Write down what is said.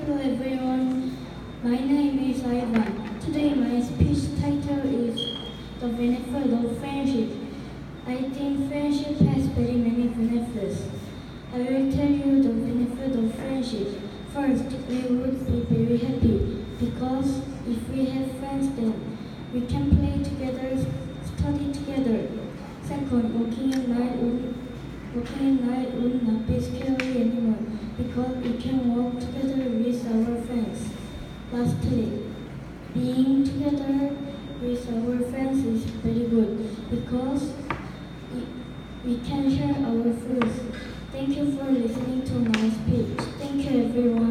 Hello everyone, my name is Ivan. Today my speech title is The Benefit of Friendship. I think friendship has very many benefits. I will tell you the benefit of friendship. First, we would be very happy because if we have friends then we can play together, study together. Second, working at night would not be scary anymore because we can work together with our friends. Lastly, being together with our friends is very good because we can share our foods. Thank you for listening to my speech. Thank you everyone.